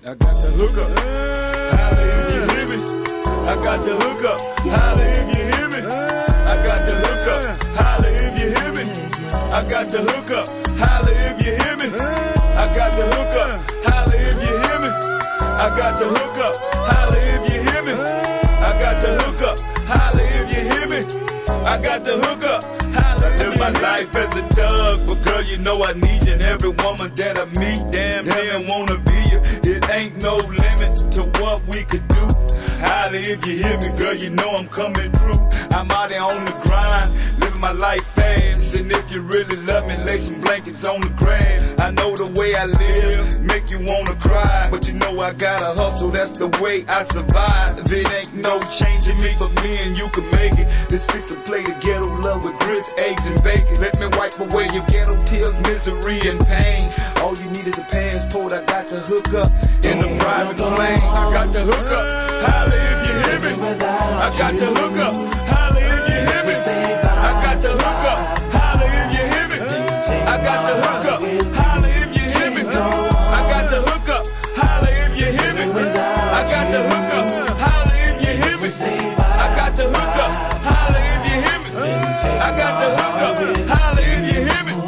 I got the hookup, holla if you hear me. I got the hookup, holla if you hear me. I got the hookup, holla if you hear me. I got the hookup, holla if you hear me. I got the hookup, holla if you hear me. I got the hookup, holla if you hear me. I got the hookup, holla if you hear me. I got the hookup, holla if you hear me. I live my life as a thug, but girl, you know I need you. And every woman that I meet, damn near wanna be you. It ain't no limit to what we could do. Holla if you hear me, girl, you know I'm coming through. I'm out there on the grind, living my life fast. And if you really love me, lay some blankets on the grass. I know the way I live, make you wanna cry. But you know I gotta hustle, that's the way I survive. It ain't no changing me, but me and you can make it. Let's fix a plate of ghetto love with grits, eggs, and bacon. Let me wipe away your ghetto tears, misery, and pain. All you need is a passport, I got the hookup in the private plane. I got the hookup, holla if you hear me. I got the hookup, holla if you hear me. I got the hookup, holla if you hear me. I got the hookup, holla if you hear me. I got the hookup, holla if you hear me. I got the hookup, holla if you hear me. I got the hookup, holla if you hear me. I got the hookup, holla if you hear me.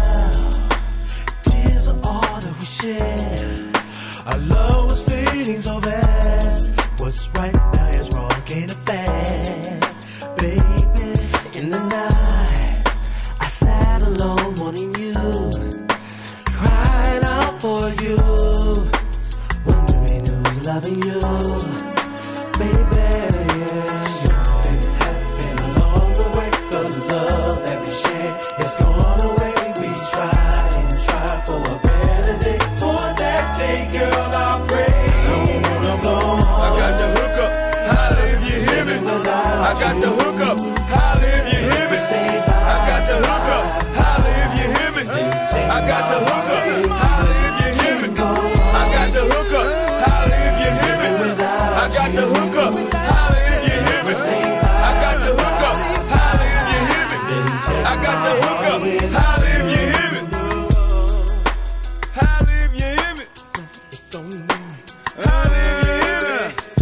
Tears are all that we share. Our love was fading so fast. What's right now is wrong, can't fast, baby. In the night, I sat alone wanting you, crying out for you, wondering who's loving you, baby. Something happened along the way. The love that we shared has gone away. We tried and tried for a better day. For that day, girl, I pray. I got the hookup, holla if you hear me. I got the hookup, holla if you hear me. I got the hookup, holla if you hear me. I got the hookup, holla if you hear me. I got the hookup, holla if you hear me. I got the hookup, holla if you hear me. I got the hookup, holla if you hear me. I got the hookup, holla if you hear me. Holla if you hear me. Holla if you hear me.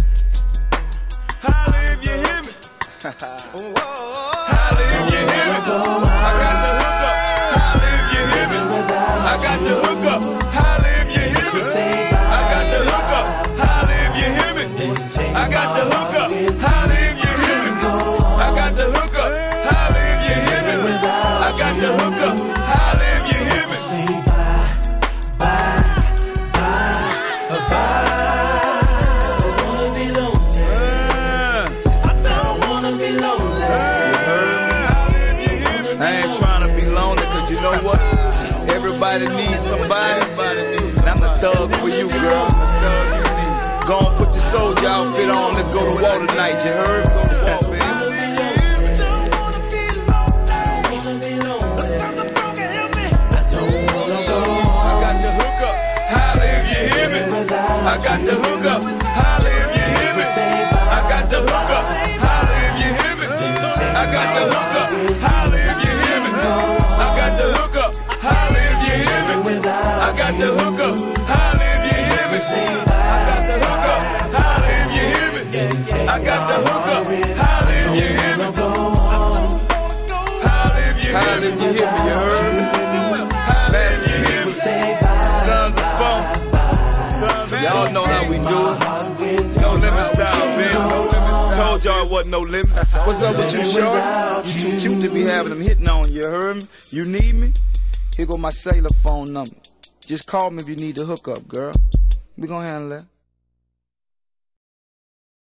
Holla if you hear me. Holla if you hear me. I got the hookup. Holla if you hear me. I got the hookup. Holla if you hear me. I got the hookup. Holla if you hear me. I got the hookup. Holla if you hear me. I got the hookup. Holla if you hear me. I got the hookup. Holla if you hear me. I ain't trying to be lonely, cause you know what? Everybody needs somebody, and I'm the thug for you, girl. Go on, put your soldier outfit on, let's go to war tonight, you heard? Go to war, baby. I got the hookup, holla if you hear me. I got the hookup, holla if you hear me. I got the hookup, holla if you hear me. I got the hookup, holla if you hear me. I got the hookup, holla if you hear me. I got the hookup, holla if you hear me. I got the hookup, holla if you hear me. I got the hookup, holla if you hear me. Holla if you hear me, you heard me? Holla if you hear me. Sons of funk. Y'all know how we do it. No limit style, baby. Told y'all it wasn't no limit. What's up with you, shorty? You too cute to be having them hitting on you, heard me? You need me? Here go my cellular phone number. Just call me if you need to hook up, girl. We gon' handle that.